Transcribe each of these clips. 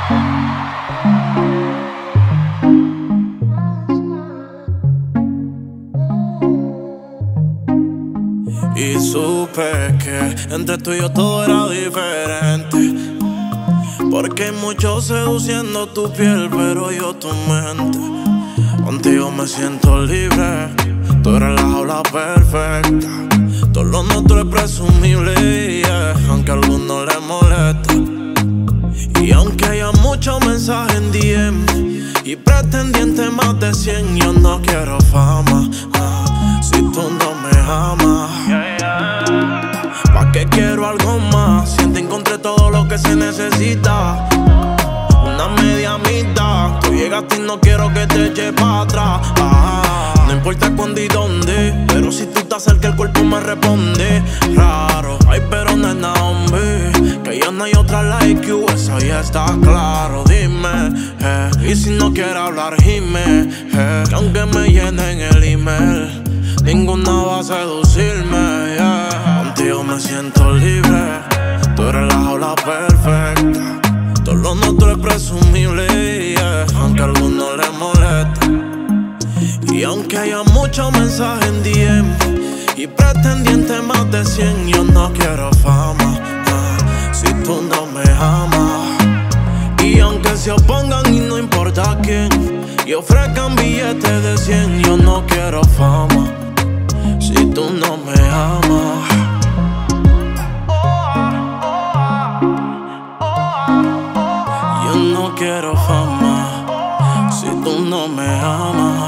Y supe que entre tú y yo todo era diferente, porque hay mucho seduciendo tu piel, pero yo tu mente. Contigo me siento libre, tú eres la jaula perfecta. Todo lo nuestro es presumible, yeah, aunque a algunos les molesta. Y aunque haya muchos mensajes en DM y pretendientes más de 100, yo no quiero fama, si tú no me amas. ¿Pa' qué quiero algo más? Si te encontré todo lo que se necesita, una media mitad. Tú llegaste y no quiero que te eches para atrás. No importa cuándo y dónde, pero si tú estás cerca el cuerpo me responde. Raro, ay pero nena, hombre, que ya no hay otra like you, eso ya está claro. Dime, y si no quieres hablar, gime, que aunque me llenen el email, ninguna va a seducirme, yeah. Contigo me siento libre, tú eres la jaula perfecta. Todo lo nuestro es presumible, yeah, aunque a algunos les molesta. Y aunque haya muchos mensajes en DM y pretendientes más de 100, yo no quiero fama, si tú no me amas. Y aunque se opongan y no importa quién, y ofrezcan billetes de 100, yo no quiero fama, si tú no me amas. Yo no quiero fama, si tú no me amas.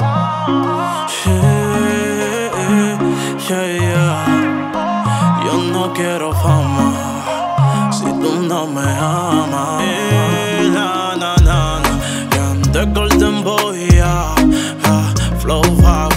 Yeah, yeah. Yo no quiero fama, si tú no me amas. Na, na, na, na. Yeah, I'm the golden boy, yeah. Flow